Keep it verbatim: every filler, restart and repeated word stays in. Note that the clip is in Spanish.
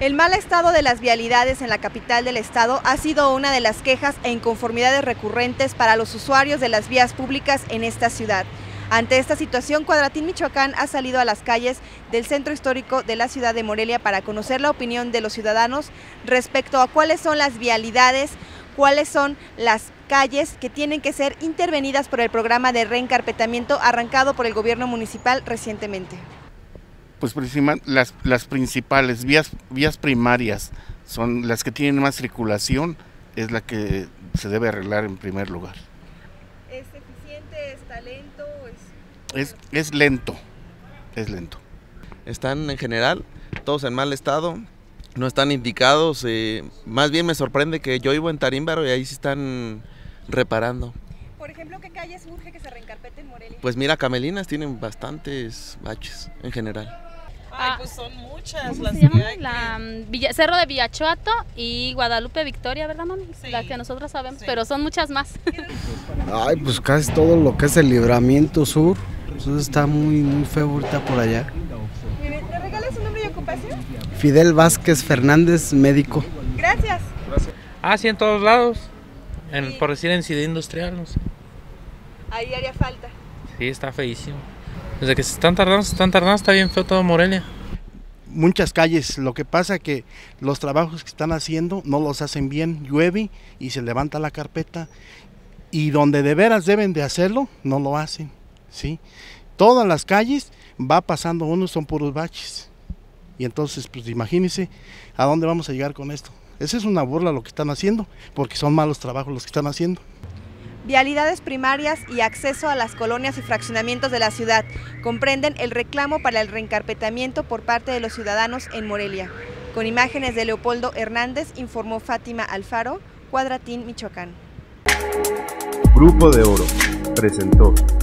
El mal estado de las vialidades en la capital del estado ha sido una de las quejas e inconformidades recurrentes para los usuarios de las vías públicas en esta ciudad. Ante esta situación, Cuadratín Michoacán ha salido a las calles del centro histórico de la ciudad de Morelia para conocer la opinión de los ciudadanos respecto a cuáles son las vialidades, cuáles son las calles que tienen que ser intervenidas por el programa de reencarpetamiento arrancado por el gobierno municipal recientemente. Pues las, las principales vías, vías primarias son las que tienen más circulación, es la que se debe arreglar en primer lugar. ¿Es eficiente? ¿Está lento? Es, es lento, es lento. Están en general todos en mal estado, no están indicados, eh, más bien me sorprende que yo vivo en Tarímbaro y ahí sí están reparando. Por ejemplo, ¿qué calles urge que se reencarpete en Morelia? Pues mira, Camelinas tienen bastantes baches en general. Ay, pues son muchas ¿Cómo las se llama? que hay. La um, Villa, Cerro de Villachuato y Guadalupe Victoria, ¿verdad, mami? Sí. La que nosotros sabemos, Sí. pero son muchas más. Ay, pues casi todo lo que es el Libramiento Sur, pues está muy, muy feo ahorita por allá. ¿Me regalas su nombre y ocupación? Fidel Vázquez Fernández, médico. Gracias. Ah, sí, en todos lados, en, por decir en Ciudad Industrial, no sé. Ahí haría falta. Sí, está feísimo. Desde que se están tardando, se están tardando, está bien feo todo Morelia. Muchas calles, lo que pasa que los trabajos que están haciendo no los hacen bien, llueve y se levanta la carpeta y donde de veras deben de hacerlo, no lo hacen, ¿sí? Todas las calles va pasando uno, son puros baches y entonces pues imagínense a dónde vamos a llegar con esto. Esa es una burla lo que están haciendo, porque son malos trabajos los que están haciendo. Vialidades primarias y acceso a las colonias y fraccionamientos de la ciudad comprenden el reclamo para el reencarpetamiento por parte de los ciudadanos en Morelia. Con imágenes de Leopoldo Hernández, informó Fátima Alfaro, Cuadratín, Michoacán. Grupo de Oro presentó